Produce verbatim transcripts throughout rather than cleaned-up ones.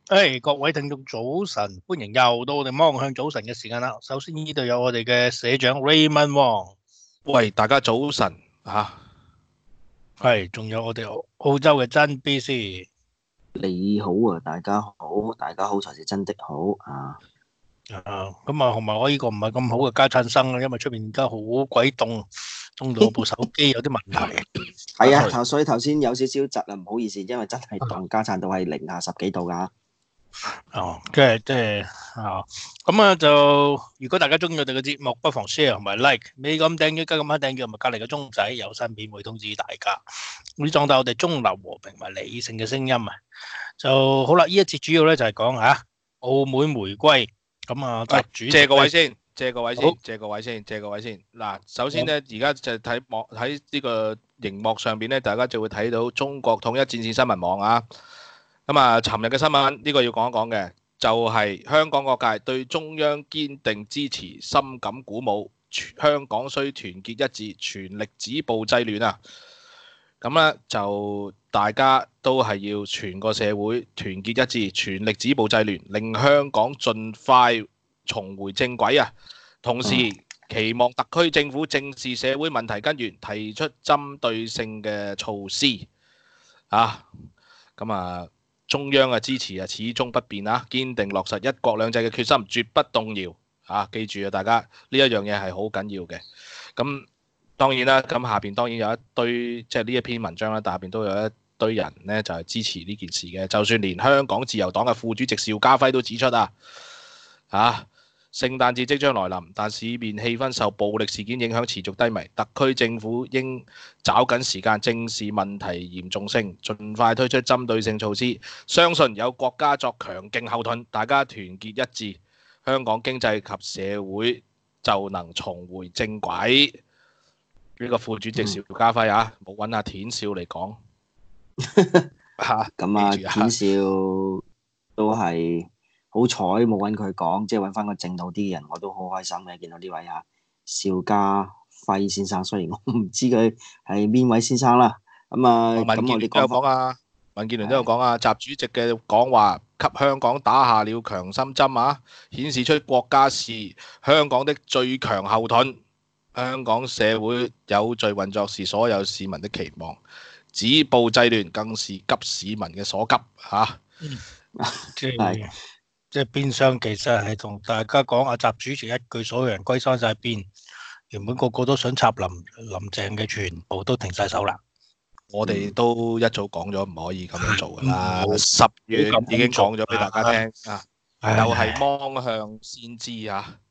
誒，各位聽眾早晨，歡迎又到我哋望向早晨嘅時間啦。首先呢度有我哋嘅社長 Raymond Wong， 喂，大家早晨嚇， 係，仲有我哋澳澳洲嘅真 B C， 你好啊，大家好，大家好才是真的好啊！ 啊，咁啊，同埋我呢個唔係咁好嘅家產生啊，因為出邊而家好鬼凍，凍到我部手機有啲問題。 係啊，頭所以頭先有少少窒啊，唔好意思，因為真係凍，家產到係零下十幾度噶。 哦，即係即係啊，咁啊就如果大家中意我哋嘅節目，不妨 share 同埋 like，你咁訂閱，加咁樣訂閱，同埋隔離個鐘仔有新片會通知大家。呢壯大我哋中立和平同埋理性嘅聲音啊！就好啦，呢一節主要咧就係講嚇澳門回歸。咁啊，習主席借個位先，借個位好先，借個位先，借個位先。嗱，首先咧，而家就睇幕喺呢個熒幕上邊咧，大家就會睇到中國統一戰線新聞網啊。咁啊，尋日嘅新聞呢個要講一講嘅，就係香港各界對中央堅定支持，深感鼓舞。香港需團結一致，全力止暴制亂啊！咁咧就大家都係要全個社會團結一致，全力止暴制亂，令香港盡快重回正軌啊！同時期望特區政府正視社會問題根源，提出針對性嘅措施啊！咁啊〜中央嘅支持啊，始終不變啊！堅定落實一國兩制嘅決心，絕不動搖啊！記住啊，大家呢一樣嘢係好緊要嘅。咁當然啦，咁下邊當然有一堆即係呢一篇文章啦，但下邊都有一堆人呢，就係支持呢件事嘅。就算連香港自由黨嘅副主席邵家輝都指出啊，啊！聖誕節即將來臨，但市面氣氛受暴力事件影響持續低迷。特區政府應抓緊時間正視問題嚴重性，盡快推出針對性措施。相信有國家作強勁後盾，大家團結一致，香港經濟及社會就能重回正軌。呢、這個副主席邵家輝啊，冇揾阿田少嚟講嚇。 咁啊，田少都係。好彩冇揾佢講，即係揾翻個正道啲嘅人，我都好開心嘅。見到呢位啊邵家輝先生，雖然我唔知佢係邊位先生啦。咁啊，咁我哋都有講啊，民建聯都有講啊，習主席嘅講話給香港打下了強心針啊，顯示出國家是香港的最強後盾，香港社會有序運作是所有市民的期望，止暴制亂更是急市民嘅所急嚇。 即係。即係變相其實係同大家講阿習主席一句，所有人歸山晒邊，原本個個都想插林林鄭嘅，全部都停晒手啦。 我哋都一早講咗唔可以咁樣做噶啦，十月已經講咗俾大家聽啊，又係芒向先知啊。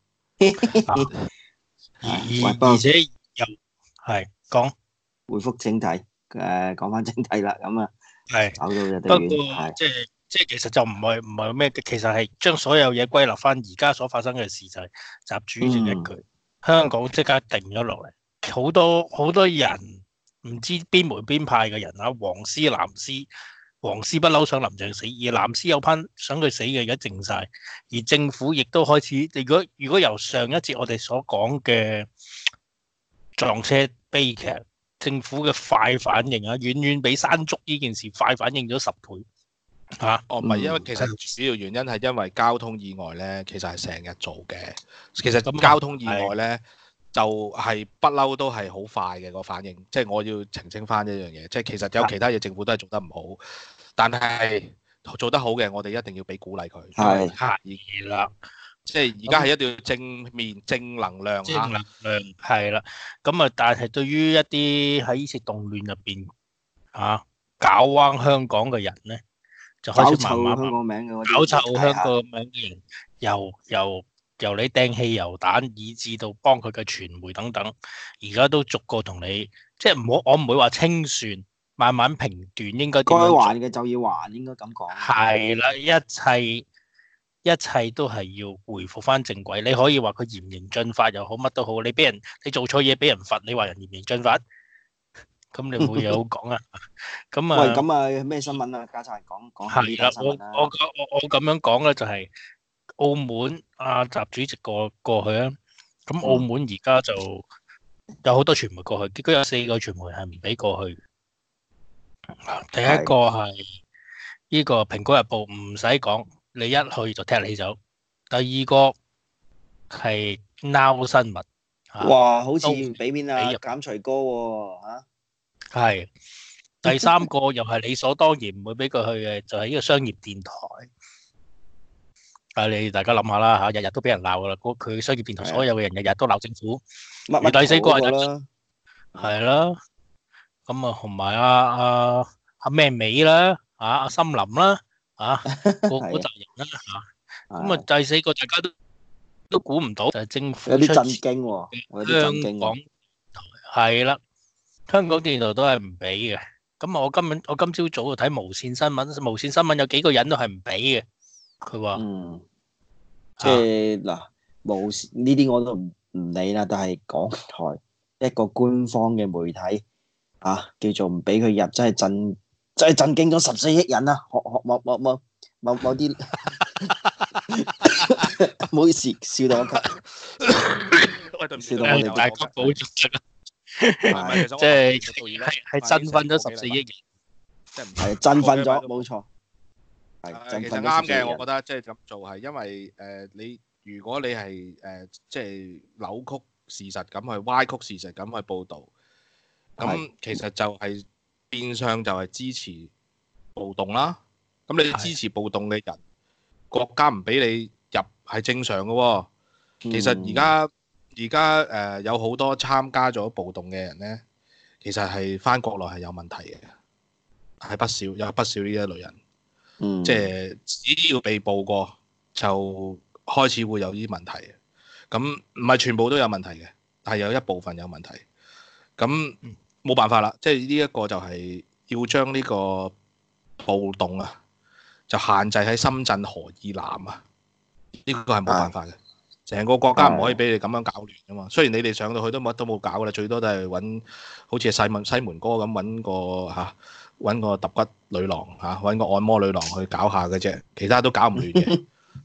而而而且又係講回覆正題，誒講翻正題啦，咁啊係搞到有不過即係。即係其實就唔係唔係咩嘅，其實係將所有嘢歸納翻而家所發生嘅事，就係習主席一句，嗯、香港即刻定咗落嚟。好多好多人唔知邊門邊派嘅人啊，黃絲藍絲，黃絲不嬲想林鄭死，而藍絲有班想佢死嘅而家靜晒，而政府亦都開始。如果如果由上一節我哋所講嘅撞車悲劇，政府嘅快反應啊，遠遠比山竹呢件事快反應咗十倍。嚇！哦， 唔係，因為其實主要原因係因為交通意外咧，其實係成日做嘅。其實咁交通意外咧，就係不嬲都係好快嘅個反應。即係我要澄清翻一樣嘢，即係其實有其他嘢政府都係做得唔好，但係做得好嘅，我哋一定要俾鼓勵佢。 係係啦， 即係而家係一定要正面正能量嚇。 正能量係啦。咁啊，但係對於一啲喺呢次動亂入邊嚇搞彎香港嘅人咧，就開始慢慢搞臭香港名嘅， 搞臭香港名嘅人，由由由你掟汽油彈，以至到幫佢嘅傳媒等等，而家都逐個同你，即係唔好，我唔會話清算，慢慢評斷應該點樣做。 該還嘅就要還，應該咁講。 係啦，一切一切都係要回復翻正軌。你可以話佢嚴刑峻法又好，乜都好，你俾人你做錯嘢俾人罰，你話人嚴刑峻法？咁你冇嘢好講啊？咁啊， 喂，咁啊咩新聞啊？家陣講講下呢單新聞啦。 我我我我咁樣講咧，就係澳門阿習主席過過去啊。咁澳門而家就有好多傳媒過去，結果有四個傳媒係唔俾過去。第一個係呢個蘋果日報唔使講，你一去就踢你走。第二個係 Now 新聞嚇， 哇，好似都唔俾面啊， 俾入減除哥喎嚇， 係。第三個又係理所當然唔會俾佢去嘅，就係呢個商業電台。啊，你大家諗下啦嚇，日日都俾人鬧噶啦，嗰佢商業電台所有嘅人日日都鬧政府。 乜乜而第四個圖嗰個係啦， 係啦，咁啊同埋阿阿阿咩美啦，啊阿森林啦，啊嗰嗰係扎人啦嚇。 啊， 咁啊第四個大家都都估唔到，就係政府有啲震出資驚喎，有啲震香驚港喎， 係啦，香港電台都係唔俾嘅。咁啊，我今日我今朝早就睇無線新聞，無線新聞有幾個人都係唔俾嘅。佢話嗯，即係嗱，無線呢啲我都唔唔理啦，但係港台一個官方嘅媒體啊，叫做唔俾佢入，真係震，真係震驚咗十四億人啊！學學某某某某某啲，唔好意思，笑到我咳， 喂，對唔住， 笑到我哋大家保重啊！ 係即係係係振奮咗十四億人。 即係唔係振奮咗，冇錯，係誒， 振其奮咗十四億實啱嘅，我覺人， 得即係咁做係因為誒你如果你係誒即係扭曲事實咁去歪曲事實咁去報導，咁係其實就係變相就係支持暴動啦。咁你支持暴動嘅人，國家唔俾你入係正常嘅喎。其實而家而家誒有好多參加咗暴動嘅人咧，其實係翻國內係有問題嘅，係不少有不少呢一類人。 嗯， 即係只要被捕過，就開始會有啲問題嘅。咁唔係全部都有問題嘅，但係有一部分有問題。咁冇辦法啦，即係呢一個就係要將呢個暴動啊，就限制喺深圳河以南啊。呢個係冇辦法嘅，成個國家唔可以俾你咁樣搞亂噶嘛。雖然你哋上到去都乜都冇搞噶啦，最多都係揾好似西門西門哥咁揾個嚇。揾個揼骨女郎嚇，揾個按摩女郎去搞下嘅啫，其他都搞唔亂嘅。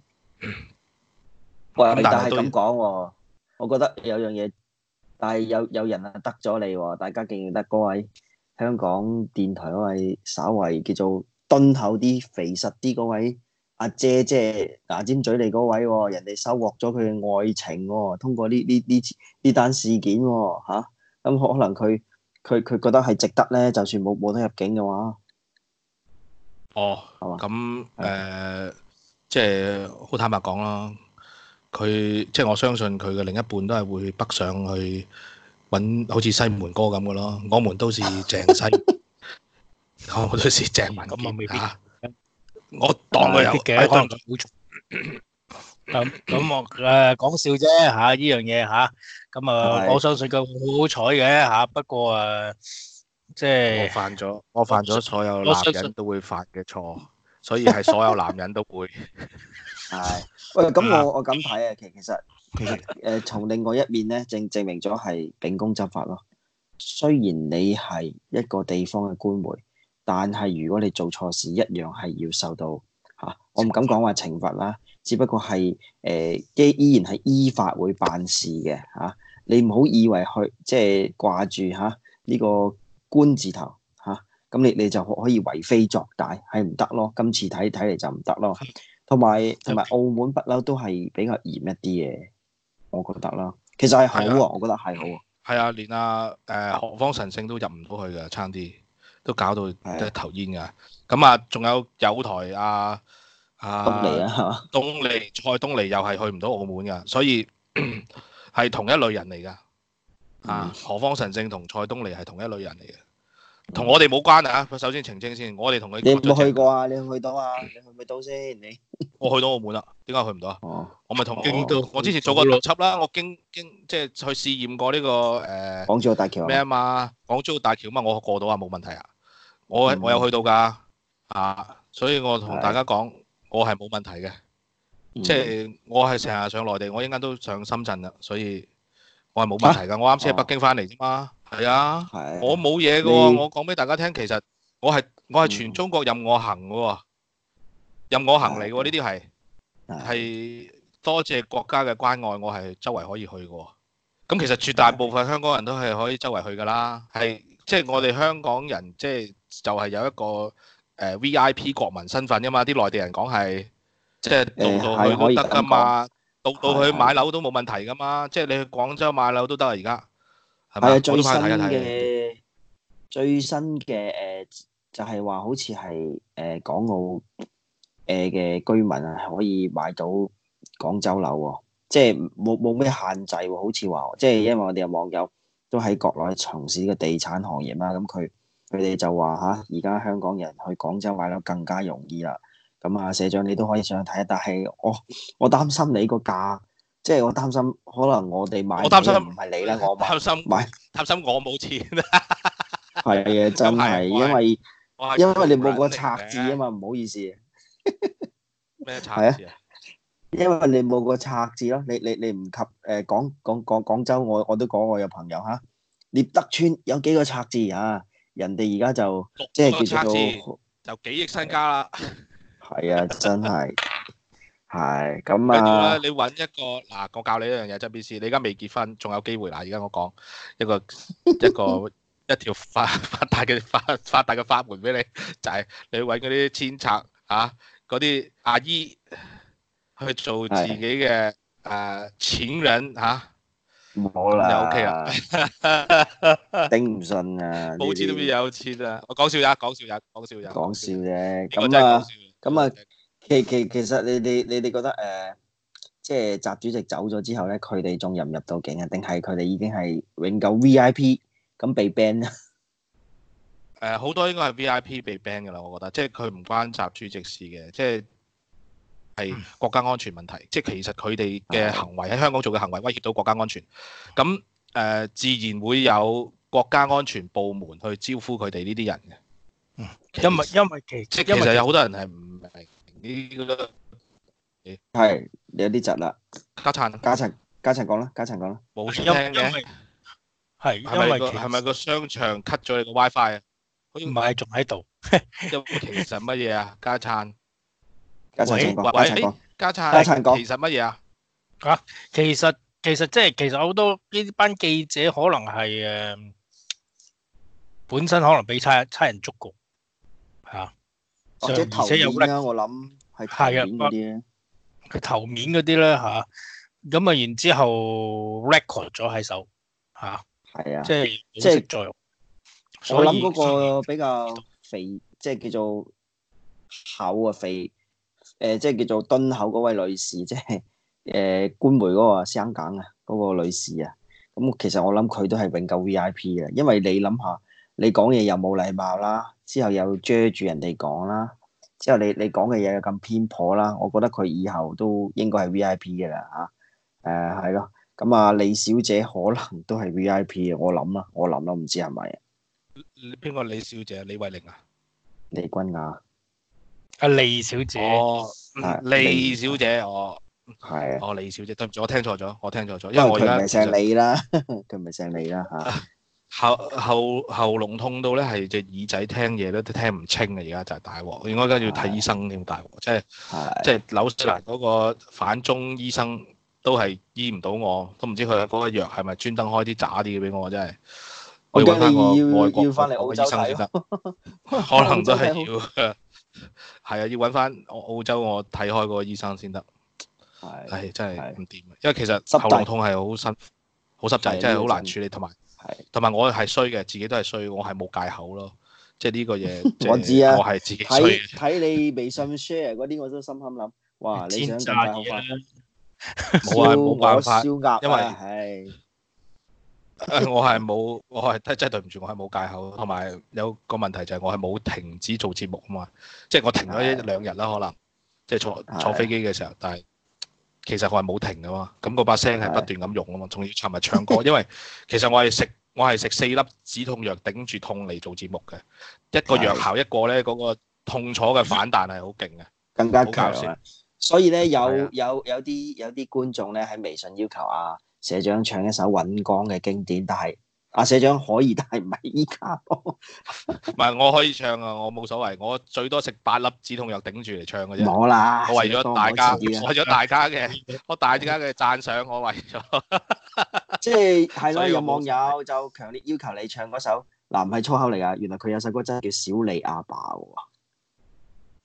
喂， 咁但但係係都咁講喎，我覺得有樣嘢，但係有有人啊得咗你喎，大家記唔記得嗰位香港電台嗰位稍為叫做敦厚啲、肥實啲嗰位阿姐，即係牙尖嘴利嗰位喎，人哋收穫咗佢嘅愛情喎，通過呢呢呢呢單事件喎嚇，咁可能佢佢佢覺得係值得咧，就算冇冇得入境嘅話， 哦， 係嘛？ 咁係誒，即係好坦白講啦，佢即係我相信佢嘅另一半都係會北上去揾好似西門哥咁嘅咯。我們都是鄭西，我們都是鄭文咁啊未必傑嚇。我當佢有嘅，可哎對唔住能好重。咁咁我誒講笑啫嚇，呢樣嘢嚇。咁啊， 係我相信佢好好彩嘅嚇。不過誒，即我係犯咗，我犯咗所有我男相信人都會犯嘅錯，所以係所有男人都會。 係，喂，咁啊我我咁睇啊，其其實其實誒，從另外一面咧，證證明咗係秉公執法咯。雖然你係一個地方嘅官媒，但係如果你做錯事，一樣係要受到嚇，我唔敢講話懲罰啦，只不過係誒，依依然係依法會辦事嘅嚇。你唔好以為去即係掛住嚇呢個官字頭嚇，咁你你就可以為非作歹，係唔得咯。今次睇睇嚟就唔得咯。同埋同埋澳門不嬲都係比較嚴一啲嘅，我覺得啦。其實係好係啊，我覺得係好啊。 係啊，連阿誒何方神聖都入唔到去嘅，差啲都搞到一頭煙㗎。咁啊，仲有友台啊啊東尼啊，係嘛？ 東尼蔡東尼又係去唔到澳門㗎，所以係同一類人嚟㗎。啊，何方神聖同蔡東尼係同一類人嚟嘅，同我哋冇關啊。首先澄清先，我哋同佢你有冇去過啊？你有冇去到啊？你去唔去到先？你我去到澳門啦，點解去唔到啊？ 哦， 我咪同經都我之前做過特輯啦，我經經即係去試驗過呢個誒港珠澳大橋咩啊啊？ 嘛，港珠澳大橋嘛，我過到啊，冇問題啊，我嗯我有去到㗎啊，所以我同大家講，我係冇問題嘅， 嗯即係我係成日上內地，我應該都上深圳啦，所以我係冇問題㗎。我啱先喺北京翻嚟啫嘛，係啊， 係我冇嘢㗎你喎，我講俾大家聽，其實我係我係全中國任我行㗎喎，任我行嚟㗎喎，呢啲係。係多謝國家嘅關愛，我係周圍可以去嘅。咁其實絕大部分香港人都係可以周圍去㗎啦。係即係我哋香港人，即係就係有一個誒 V I P 國民身份㗎嘛，啲內地人講係，即係誒到到去係可以都得㗎嘛，到到去係係買樓都冇問題㗎嘛，即係你去廣州買樓都得啊，而家係咪係啊， 啊？我最新都翻去睇一睇。 嘅最新嘅誒就係話好似係誒港澳誒嘅居民啊，係可以買到廣州樓喎，即係冇冇咩限制喎，好似話即係因為我哋有網友都喺國內從事呢個地產行業啦，咁佢佢哋就話吓，而家香港人去廣州買樓更加容易啦。咁啊，社長你都可以上去睇下，但係我我擔心你個價，即係我擔心可能我哋買我擔心唔係你啦，我買擔心買擔心我冇錢， 係啊，真係， 我係因為我係因為你冇個窮人嚟拆字啊嘅嘛，唔好意思， 咩係啊， 拆字啊？ 因為你冇個拆字咯，你你你唔及誒廣廣廣廣州，我我都講我有朋友吓，獵德村有幾個拆字啊，人哋而家就即係叫六個拆字做就幾億身家啦。 係啊，真係係咁緊要啦， 啊， 你揾一個嗱，我教你一樣嘢，真 B C，你而家未結婚，仲有機會嗱。而家我講一個一個一條發發達嘅發發達嘅法門俾你，就係、是、你揾嗰啲遷拆啊，嗰啲阿姨去做自己嘅誒、呃、錢人嚇， 冇咁就 O K 啦， 啦。 頂唔順啊， 冇錢都邊有錢啊！我講笑咋，講笑咋，講笑咋， 講笑啫， 呢個真咁啊係講笑。 咁啊。其其其實你哋你哋覺得誒、呃，即係習主席走咗之後咧，佢哋仲入唔入到境啊？定係佢哋已經係永久 V I P 咁被 ban 咧？ 誒好、呃、多應該係 V I P 被 ban 㗎啦，我覺得，即係佢唔關習主席事嘅，即係係國家安全問題。即係其實佢哋嘅行為喺香港做嘅行為威脅到國家安全，咁誒、呃、自然會有國家安全部門去招呼佢哋呢啲人嘅。 嗯，因為因為其即係其實有好多人係唔明呢個。 係有啲窒啦， 家燦家陳家陳講啦，家陳講啦， 冇聲聽嘅， 係因係咪個為其係咪個商場 cut 咗你個 WiFi 啊？好似唔係仲喺度， 因為其實乜嘢啊？家燦， 家陳請講， 喂家陳講， 家家燦講燦，其實乜嘢啊？ 啊，其實其實即係其實好多呢班記者可能係誒、呃、本身可能俾差差人捉過，係啊， 或者頭而且有面啦，我諗係頭面嗰啲咧， 佢頭面嗰啲咧嚇，咁啊然之後 record 咗喺手嚇， 係啊， 即係即係係作用。 我諗嗰個比較肥，即係叫做厚啊肥，誒、呃、即係叫做敦厚嗰位女士，即係誒官媒嗰個香港啊嗰個女士啊，咁其實我諗佢都係永久 V I P 嘅，因為你諗下，你講嘢又冇禮貌啦，之後又遮住人哋講啦，之後你你講嘅嘢又咁偏頗啦，我覺得佢以後都應該係 V I P 嘅啦嚇，誒係咯，咁啊李小姐可能都係 V I P 嘅，我諗啦，我諗啦，唔知係咪？ 邊個李小姐？李慧玲啊？ 李君雅， 阿李小姐， 哦， 係李小姐，哦， 係啊， 哦，李小姐，對唔住，我聽錯咗，我聽錯咗，因因為為我而家佢唔係姓李啦，佢唔係姓李啦嚇。 喉喉喉嚨痛到咧，係隻耳仔聽嘢咧都聽唔清啊！而家就係大鑊，應該跟住要睇醫生添，大鑊，即係係即係紐西蘭嗰個反中醫生都係醫唔到我，都唔知佢嗰個藥係咪專登開啲渣啲嘅俾我，真係。 我要揾翻個驚外國你要要翻嚟澳洲嘅醫生先得， 睇可能都係要，係啊，要揾翻澳洲我睇開嗰個醫生先得。 係係真係係唔掂，因為其實濕滯喉嚨痛係好辛好濕滯， 係真係好呢個真難處理，同埋係同埋我係衰嘅，自己都係衰，我係冇戒口咯。即係呢個嘢，即係我知啊我係自己衰睇嘅。 睇你微信 share 嗰啲，我都心諗諗，哇！你想咁快好快？ 冇啊，冇辦法， 燒鴨因為啊，係誒我係冇，我係真真係對唔住，我係冇戒口，同埋有個問題就係我係冇停止做節目啊嘛，即係我停咗一係兩日啦，可能即係坐係坐飛機嘅時候，但係其實我係冇停噶嘛，咁嗰把聲係不斷咁用啊嘛，仲要尋日唱歌，因為其實我係食我係食四粒止痛藥頂住痛嚟做節目嘅，一個藥效一個咧，嗰個痛楚嘅反彈係好勁嘅。 更加好搞笑強啊！所以咧，有係啊有有啲有啲觀眾咧喺微信要求啊社長唱一首尹光嘅經典，但係阿社長可以，但係唔係依家咯。 唔係我可以唱啊，我冇所謂，我最多食八粒止痛藥頂住嚟唱嘅啫。 冇啦， 我為咗大家， 社長為咗大家嘅，我大家嘅讚賞，我為咗。 即係係咯， 所以我冇有網友就強烈要求你唱嗰首嗱，唔係粗口嚟噶，原來佢有首歌真係叫《小李阿爸》喎。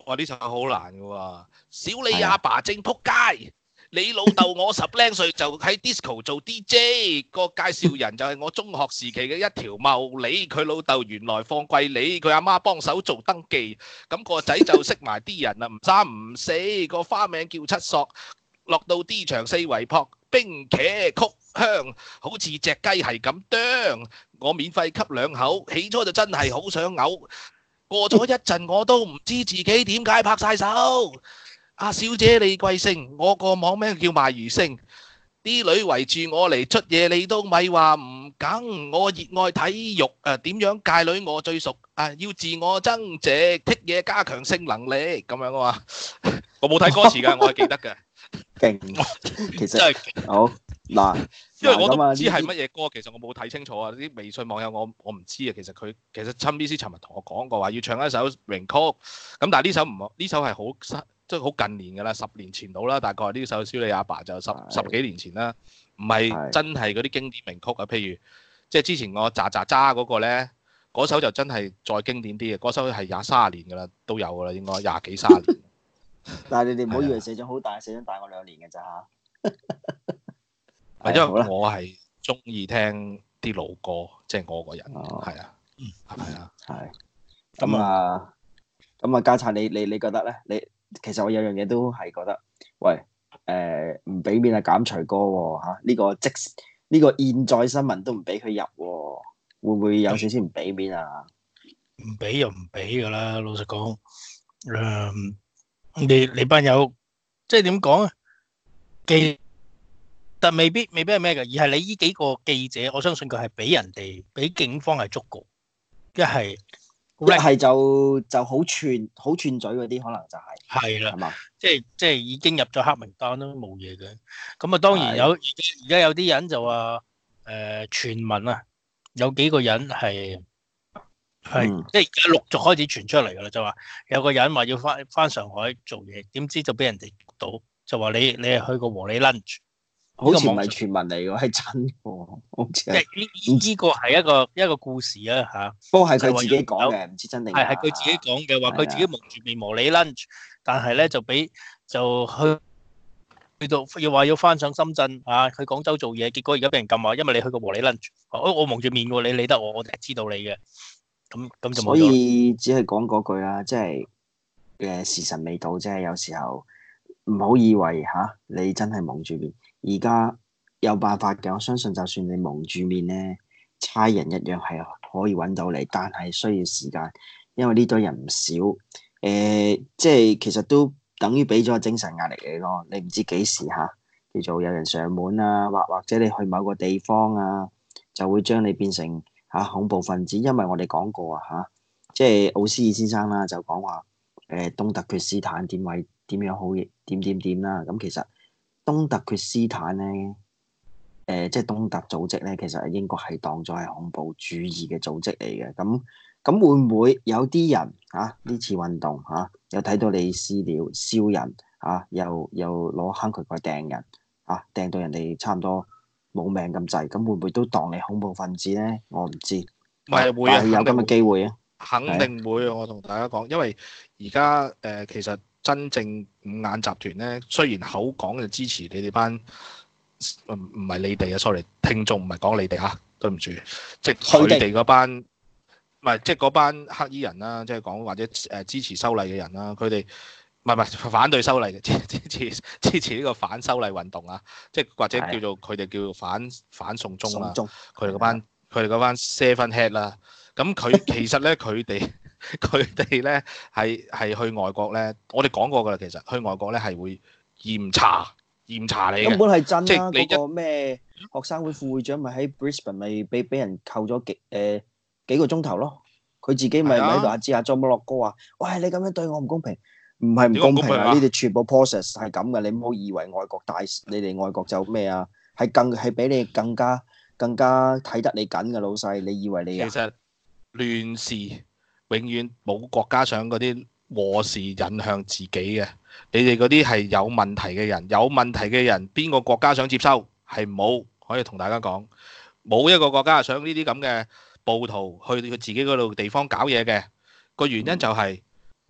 哇！呢首好難嘅喎，小你阿爸正撲街。你老豆我十零歲就喺 disco 做 D J， 個介紹人就係我中學時期嘅一條茂利，佢老豆原來放貴利，佢阿媽幫手做登記，咁個仔就識埋啲人啦，唔三唔四，個花名叫七索，落到 D 場四圍撲，冰茄曲香，好似隻雞係咁啄，我免費吸兩口，起初就真係好想嘔，過咗一陣我都唔知自己點解拍晒手。阿小姐你貴姓？我個網名叫賣魚星，啲女圍住我嚟出嘢，你都咪話唔梗。我熱愛體育，誒點樣界女我最熟，啊要自我增值，剔嘢加強性能力咁樣啊嘛。我冇睇歌詞㗎，我係記得嘅。 勁，其實真係好嗱， 因為我都嗱咁啊唔知係呢啲乜嘢歌，其實我冇睇清楚啊！啲微信網友我我唔知啊。其實佢其實陳 B C 尋日同我講過話要唱一首名曲，咁但係呢首唔呢首係好新，即係好近年㗎啦，十年前到啦，大概呢首《小你阿爸》就十係十幾年前啦，唔係係真係嗰啲經典名曲啊。譬如即係之前我渣渣渣嗰個咧，嗰首就真係再經典啲嘅，嗰首係廿三年㗎啦，都有㗎啦，應該廿幾三年。 但係你哋唔好以係啊為社長好大，社長大我兩年嘅咋嚇。 因係好啦為我係中意聽啲老歌，即係我個人哦係啊，係啊， 係咁啊，咁啊，家產你你你覺得咧？你其實我有樣嘢都係覺得，喂誒唔俾面啊減除歌喎嚇，呢個即呢個現在新聞都唔俾佢入喎，會唔會有少少唔俾面啊？ 唔俾又唔俾㗎啦，老實講，誒、你你班友即係點講啊？記但未必未必係咩嘅，而係你呢幾個記者，我相信佢係俾人哋俾警方係捉過，一係一係就就好串好串嘴嗰啲，可能就係係啦係，嘛？ 即係即係已經入咗黑名單都冇嘢嘅。咁啊，當然有而家而家有啲人就話誒傳聞啊，有幾個人係係、 嗯即係而家陸續開始傳出嚟㗎啦，就話有個人話要翻翻上海做嘢，點知就俾人哋捉到，就話你你係去過和你 lunch。 好似唔係呢個網上傳聞嚟嘅，係真喎，好似即係。 係呢呢個係一個一個故事啊嚇， 不過係佢自己講嘅，唔知真定假。 係係佢自己講嘅，話係啊佢自己蒙住面和你 lunch，但係咧就俾就去去到要話要翻上深圳啊，去廣州做嘢，結果而家俾人禁啊，因為你去過和你 lunch，我我蒙住面喎，你理得我，我就係知道你嘅，咁咁就冇所咗。 以只係講嗰句啦，即係嘅時辰未到，即係有時候唔好以為吓你真係蒙住面，而家有辦法嘅。我相信就算你蒙住面咧，差人一樣係可以揾到你，但係需要時間，因為呢堆人唔少。誒、即係其實都等於俾咗個精神壓力你咯。你唔知幾時吓叫做有人上門啊，或或者你去某個地方啊，就會將你變成吓、恐怖分子。因為我哋講過啊吓。即係奧斯爾先生啦，就講話誒東突厥斯坦點為點樣好點點點啦。咁其實東突厥斯坦咧，誒、呃、即係東突組織咧，其實英國係當咗係恐怖主義嘅組織嚟嘅。咁咁會唔會有啲人啊呢次運動啊，又睇到你私了燒人啊，又又攞坑渠蓋掟人啊，掟到人哋差唔多冇命咁滯，咁會唔會都當你恐怖分子咧？我唔知， 唔係會啊， 但係有咁嘅機會啊！ 肯定會啊！我同大家講，因為而家誒其實真正五眼集團咧，雖然口講就支持你哋班，唔唔係你哋啊，sorry，聽眾唔係講你哋嚇，對唔住，即係佢哋嗰班，唔係即係嗰班黑衣人啦，即係講或者誒支持修例嘅人啦，佢哋唔係唔係反對修例嘅，支持支持呢個反修例運動啊，即係或者叫做佢哋叫做反反送中啦，佢哋嗰班佢哋嗰班 seven head 啦。咁佢其實咧，佢哋佢哋咧係係去外國咧，我哋講過㗎啦。其實去外國咧係會嚴查嚴查你嘅， 根本係真啦。 即係你一嗰個咩學生會副會長咪喺 Brisbane 咪俾俾人扣咗幾誒幾個鐘頭咯。佢自己咪係啊咪喺度阿芝阿 John 落哥話：喂，你咁樣對我唔公平，唔係唔點解唔公平啊！ 公平啊呢啲全部 process 係咁嘅，你唔好以為外國大，你哋外國就咩啊？係更係比你更加更加睇得你緊嘅老細，你以為你啊？ 其實亂事永遠冇國家想嗰啲禍事引向自己嘅。你哋嗰啲係有問題嘅人，有問題嘅人邊個國家想接收係冇，可以同大家講，冇一個國家係想呢啲咁嘅暴徒去佢自己嗰度地方搞嘢嘅。個原因就係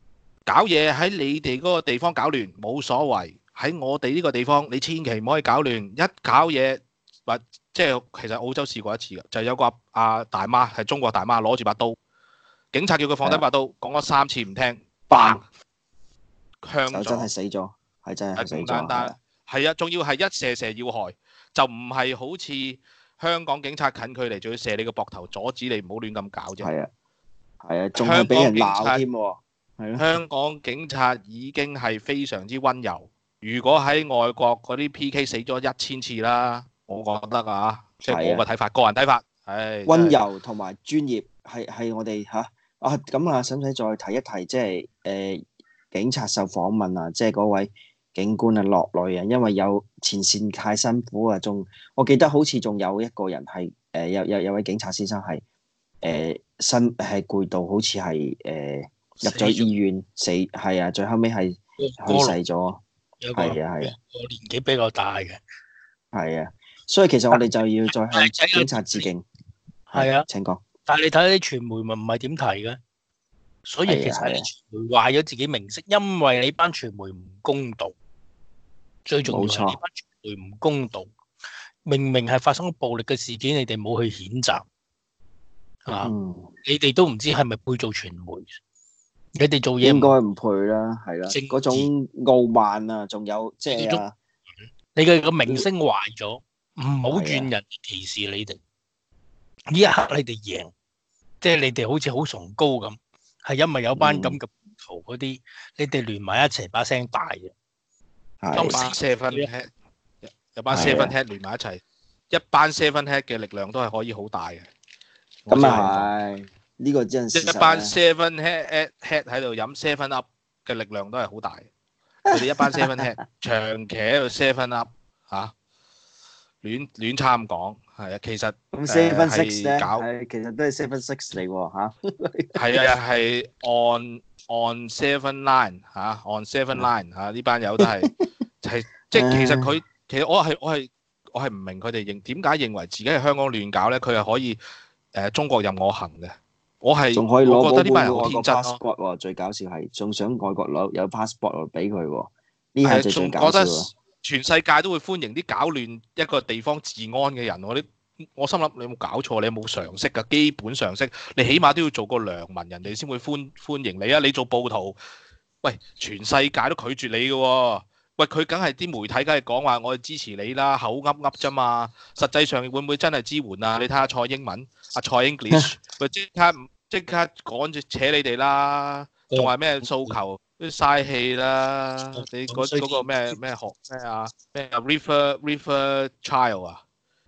搞嘢喺你哋嗰個地方搞亂冇所謂，喺我哋呢個地方你千祈唔可以搞亂。一搞嘢或即係其實澳洲試過一次嘅，就係、有個阿、啊、大媽係中國大媽攞住把刀，警察叫佢放低把刀，講咗三次唔聽，砰，香就真係死咗，係真係死咗。 咁簡單，係啊，仲要係一射射要害，就唔係好似香港警察近距離，仲要射你個膊頭，阻止你唔好亂咁搞啫。 係啊，係啊，仲係俾人鬧添喎。係咯， 香港警察已經係非常之溫柔。如果喺外國嗰啲 P K 死咗一千次啦，我覺得啊，即係我個睇法，個人睇法，係溫柔同埋專業係係我哋嚇啊咁啊，使唔使再提一提？即係誒警察受訪問啊，即係嗰位警官啊落淚啊，因為有前線太辛苦啊，仲我記得好似仲有一個人係誒有有有位警察先生係誒身係攰到好似係誒入咗醫院死，係啊，最後尾係去世咗。係啊係啊， 我年紀比較大嘅， 係啊，所以其實我哋就要再向警察致敬。 係啊， 請講。 但係你睇啲傳媒咪唔係點提嘅，所以其實係傳媒壞咗自己名聲，因為你班傳媒唔公道。最重要係你班傳媒唔公道，明明係發生暴力嘅事件，你哋冇去譴責啊！ 嗯、 你哋都唔知係咪配做傳媒？你哋做嘢應該唔配啦，係啦，嗰種傲慢啊，仲有即係啊， 你嘅個名聲壞咗，唔好怨人歧視你哋。呢一刻你哋贏，即係你哋好似好崇高咁，係因為有班咁嘅徒嗰啲，你哋聯埋一齊把聲大嘅。 有班 seven head，有班 seven head 聯埋一齊，一班 seven head 嘅力量都係可以好大嘅。 咁啊係。呢個真係一班 seven head head 喺度飲 seven up 嘅力量都係好大嘅。佢哋一班 seven head 長期喺度 seven up 嚇，亂亂差咁講係啊。其實咁 seven six 咧，係其實都係 seven six 嚟喎嚇。 係啊，係 on on seven line 嚇 on seven line 嚇，呢班友都係係即係其實佢其實我係我係我係唔明佢哋認點解認為自己係香港亂搞咧，佢係可以誒中國任我行嘅。我係仲可以攞覺得呢班人好外國天真 passport 喎，最搞笑係仲想外國攞有 passport 俾佢喎，呢係最最搞笑。 覺得全世界都會歡迎啲搞亂一個地方治安嘅人。我啲我心諗你有冇搞錯？你有冇常識㗎？基本常識，你起碼都要做個良民，人哋先會歡歡迎你啊！你做暴徒，喂，全世界都拒絕你嘅喎。喂，佢梗係啲媒體梗係講話我哋支持你啦，口噏噏啫嘛。實際上會唔會真係支援啊？你睇下蔡英文，阿蔡 English，佢即刻即刻趕住扯你哋啦，仲話咩訴求都嘥氣啦。你嗰嗰個咩咩學咩啊咩啊 River River Child 啊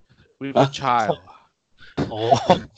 River Child 啊哦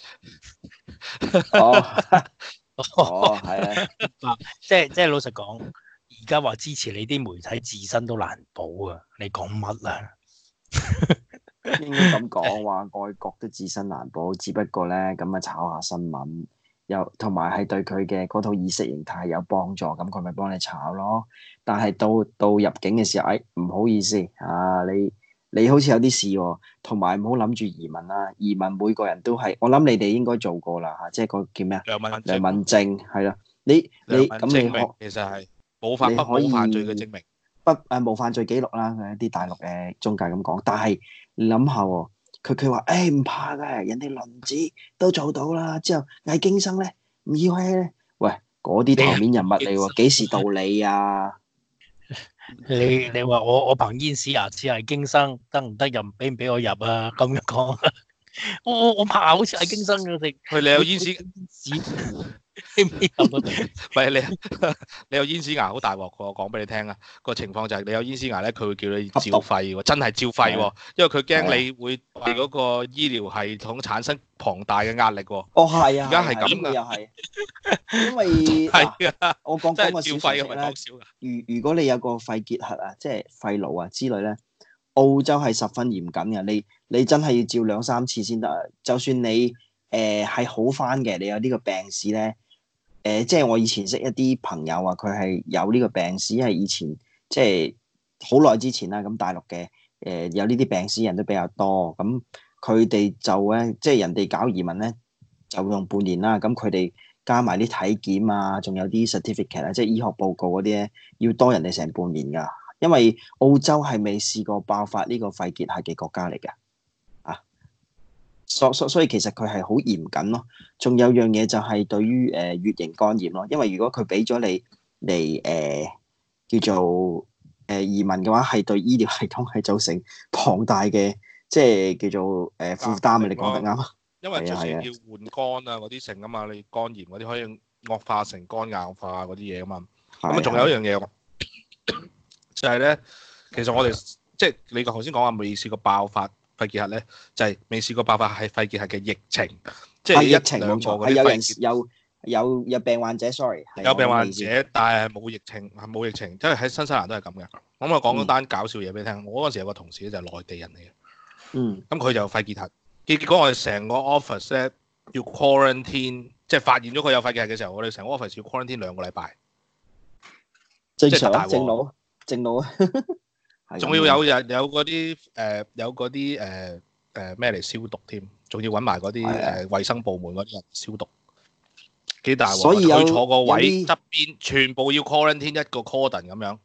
哦哦係啊， 即係即係老實講。而家話支持你啲媒體自身都難保啊！你講乜啊？ 應該咁講話，外國都自身難保，只不過咧咁啊炒下新聞，又同埋係對佢嘅嗰套意識形態有幫助，咁佢咪幫你炒咯。但係到到入境嘅時候，誒唔好意思啊，你你好似有啲事喎，同埋唔好諗住移民啦。移民每個人都係，我諗你哋應該做過啦嚇，即係個叫咩啊？ 良民證， 良民證係啦，你你咁你學其實係。冇犯不冇犯罪嘅證明， 不誒冇犯罪記錄啦。佢一啲大陸嘅中介咁講，但係你諗下喎，佢佢話誒唔怕嘅，人哋輪子都做到啦。之後魏京生咧唔要氣咧，喂嗰啲頭面人物嚟喎，幾時到你啊？ 你你話我我憑煙屎牙似係京生得唔得入？俾唔俾我入啊？咁樣講，我我我怕好似係京生嘅食。 佢你有煙屎屎。唔係你，你有煙屎牙好大鑊，我講俾你聽啊！個情況就係你有煙屎牙咧，佢會叫你照肺喎，真係照肺喎，因為佢驚你會為嗰個醫療系統產生龐大嘅壓力喎。 哦，係啊， 而家係咁㗎，又係，因為係啊， 我講講個小肺常識啦。如如果你有個肺結核啊，即係肺癆啊之類咧，澳洲係十分嚴謹嘅，你你真係要照兩三次先得啊！就算你誒係好返嘅，你有呢個病史咧。誒、呃，即係我以前識一啲朋友啊，佢係有呢個病史，係以前即係好耐之前啦。咁大陸嘅誒、呃、有呢啲病史人都比較多，咁佢哋就咧，即係人哋搞移民咧，就用半年啦。咁佢哋加埋啲體檢啊，仲有啲 certificate 啊，即係醫學報告嗰啲咧，要多人哋成半年㗎。因為澳洲係未試過爆發呢個肺結核嘅國家嚟㗎，啊，所所所以其實佢係好嚴謹咯。仲有樣嘢就係對於誒、呃、乙型肝炎咯，因為如果佢俾咗你嚟誒、呃、叫做誒、呃、移民嘅話，係對醫療系統係造成龐大嘅即係叫做誒、呃、負擔啊！你講得啱啊！ 因為之前要換肝啊嗰啲成啊嘛，你肝炎嗰啲可以惡化成肝硬化嗰啲嘢啊嘛。咁啊，仲有一樣嘢就係咧，其實我哋即係你頭先講話未試過爆發肺結核咧，就係、是、未試過爆發係肺結核嘅疫情，即係疫情冇錯，係有人有有有病患者 ，sorry， 有病患者，但係冇疫情，係冇疫情，即係喺新西蘭都係咁嘅。咁我講嗰單搞笑嘢俾你聽，嗯、我嗰陣時有個同事咧就係內地人嚟嘅， 嗯， 咁佢就肺結核，結果我哋成個 office 咧要 quarantine， 即係發現咗佢有肺結核嘅時候，我哋成個 office 要 quarantine 兩個禮拜， 正常正路正路啊！ 仲要有人有嗰啲誒有嗰啲誒誒咩嚟消毒添，仲要揾埋嗰啲誒衞生部門嗰啲人消毒，幾大鑊！所以佢坐個位側邊，全部要 quarantine 一個 cordon 咁樣。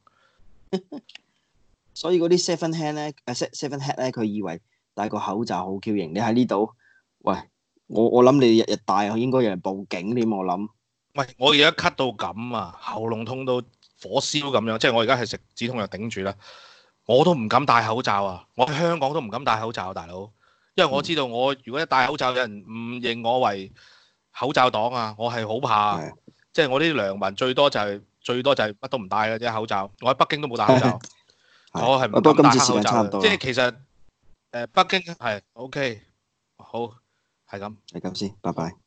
所以嗰啲 seven hand 咧，誒 seven head 咧，佢以為戴個口罩好 Q 型。你喺呢度，喂，我我諗你日日戴，應該有人報警添。我諗， 喂，我而家咳到咁啊，喉嚨痛到火燒咁樣，即係我而家係食止痛藥頂住啦。我都唔敢戴口罩啊！我喺香港都唔敢戴口罩，大佬，因為我知道我如果一戴口罩，有人誤認我為口罩黨啊，我係好怕。的即係我啲良民最多就係、是、最多就係乜都唔戴嘅啫，口罩。我喺北京都冇戴口罩，的我係唔敢戴口罩。即係其實誒、呃、北京係 OK，好係咁， 係咁先，拜拜。